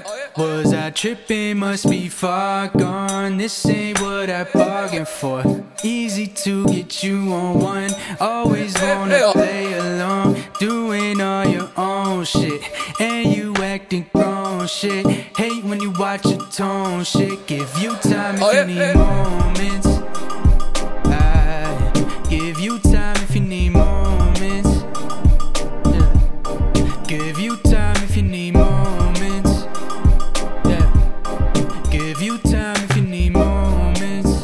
Was I tripping? Must be far gone. This ain't what I bargained for. Easy to get you on one. Always wanna play along. Doing all your own shit. And you acting grown shit. Hate when you watch your tone shit. Give you time if you need moments. I give you time if you need moments. Yeah. Give you time if you need moments. Yeah. Give you time if you need moments.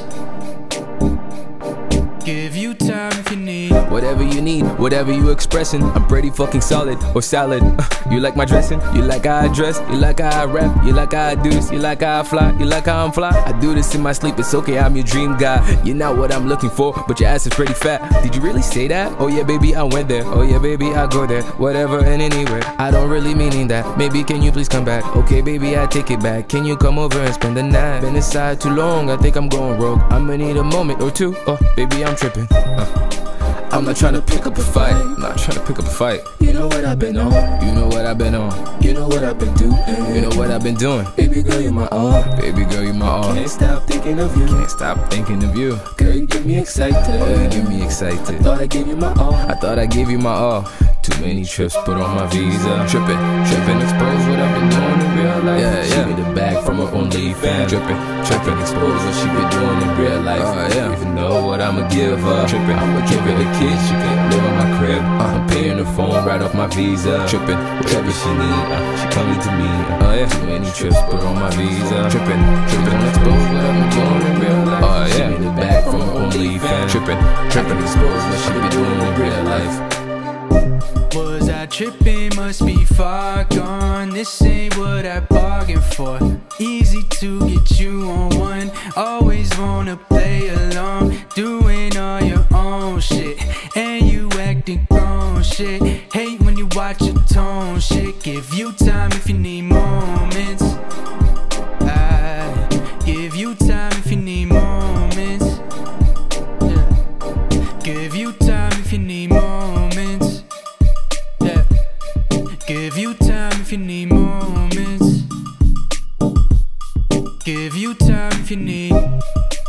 Give you time if you need. Whatever you need, whatever you expressing, I'm pretty fucking solid or salad. You like my dressing, you like how I dress, you like how I rap, you like how I do this, you like how I fly, you like how I'm fly. I do this in my sleep, it's okay, I'm your dream guy. You're not what I'm looking for, but your ass is pretty fat. Did you really say that? Oh yeah baby, I went there. Oh yeah baby, I go there. Whatever and anywhere, I don't really meaning that. Maybe can you please come back? Okay baby, I take it back. Can you come over and spend the night? Been inside too long, I think I'm going rogue. I'ma need a moment or two. Oh baby, I'm tripping. I'm not trying to pick up a fight. I'm not trying to pick up a fight. You know what I've been on. You know what I've been on. You know what I've been doing. You know what I've been doing. Baby girl, you're my all. Baby girl, you're my all. Can't stop thinking of you. Can't stop thinking of you. Girl, you get me excited. Girl, you get me excited. I thought I gave you my all. I thought I gave you my all. Too many trips put on my visa. Trippin', trippin', expose what I've been doing in real life. Yeah, yeah. She made the bag from her OnlyFans. Trippin', trippin', expose what she been doing in real life. Yeah. Even know what I'ma give her. Trippin', I'ma give her the kids. She can live on my crib. I'm paying her phone right off my visa. Trippin', whatever she need, she coming to me. Yeah. Too many trips put on my visa. Trippin', trippin', expose what I've been doing in real life. Yeah. She made the bag from her OnlyFans. Trippin', trippin', expose what she been doing in real life. Was I tripping? Must be far gone. This ain't what I bargained for. Easy to get you on one. Always wanna play along. Doing all your own shit. And you acting grown shit. Hate when you watch your tone shit. Give you time if you need moments. I give you time if you need moments. Yeah. Give you time if you need moments. Yeah. Give you time if you need moments. Give you time if you need.